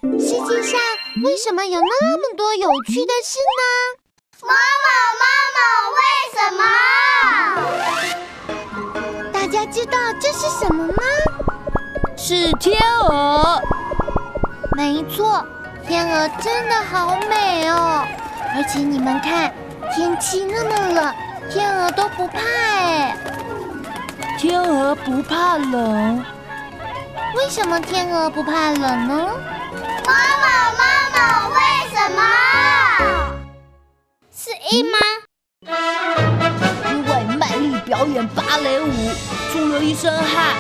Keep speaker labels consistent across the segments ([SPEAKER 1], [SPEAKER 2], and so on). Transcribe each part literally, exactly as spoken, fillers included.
[SPEAKER 1] 世界上为什么有那么多有趣的事呢？
[SPEAKER 2] 妈妈，妈妈，为什么？
[SPEAKER 1] 大家知道这是什么吗？
[SPEAKER 3] 是天鹅。
[SPEAKER 1] 没错，天鹅真的好美哦！而且你们看，天气那么冷，天鹅都不怕哎。
[SPEAKER 3] 天鹅不怕冷？
[SPEAKER 1] 为什么天鹅不怕冷呢？
[SPEAKER 2] 妈妈，妈妈，为什么？是因吗？
[SPEAKER 3] 因为卖力表演芭蕾舞，出了一身汗。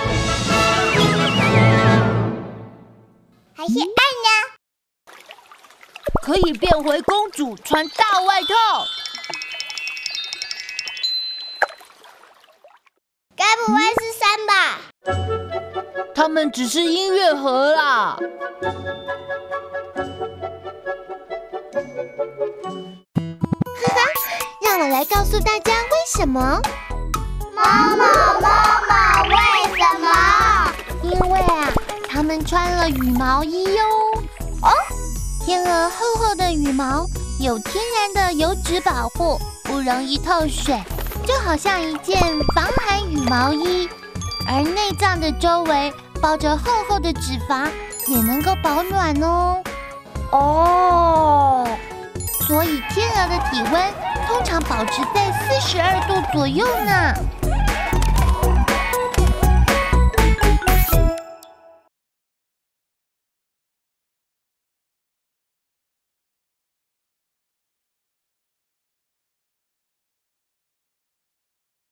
[SPEAKER 2] 还是爱呢？
[SPEAKER 3] 可以变回公主，穿大外套。
[SPEAKER 2] 该不会是山吧？
[SPEAKER 3] 他们只是音乐盒啦。
[SPEAKER 1] 让我来告诉大家为什么。
[SPEAKER 2] 妈妈，妈妈，为什么？
[SPEAKER 1] 因为啊，它们穿了羽毛衣哟。哦，天鹅厚厚的羽毛有天然的油脂保护，不容易透水，就好像一件防寒羽毛衣。而内脏的周围包着厚厚的脂肪，也能够保暖哦。
[SPEAKER 2] 哦，
[SPEAKER 1] 所以天鹅的体温通常保持在四十二度左右呢。